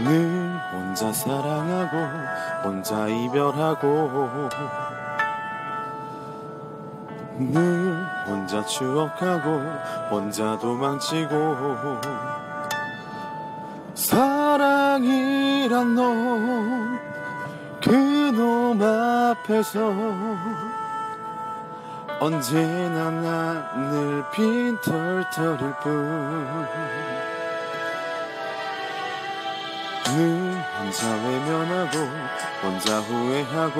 늘 혼자 사랑하고 혼자 이별하고 늘 혼자 추억하고 혼자 도망치고 사랑이란 놈 그놈 앞에서 언제나 난 늘 빈털터릴 뿐 늘 혼자 외면하고 혼자 후회하고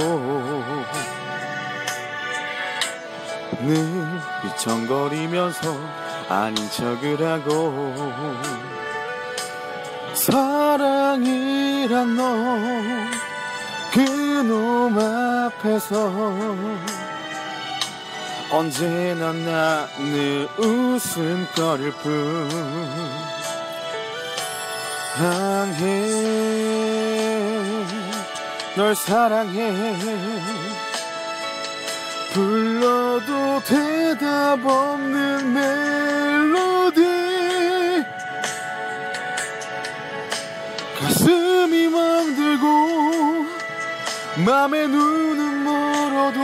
늘 비청거리면서 아닌 척을 하고 사랑이란 놈 그놈 앞에서 언제나 나 늘 웃음거릴 뿐 사랑해 널 사랑해 불러도 대답 없는 멜로디 가슴이 멍들고 맘에 눈은 멀어도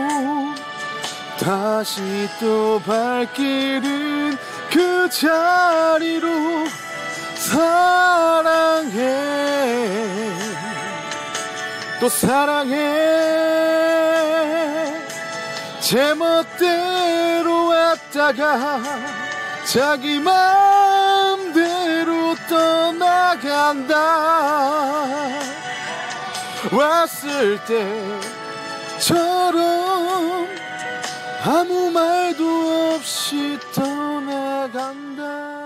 다시 또 발길은 그 자리로 사랑해 또 사랑해 제멋대로 왔다가 자기 마음대로 떠나간다 왔을 때처럼 아무 말도 없이 떠나간다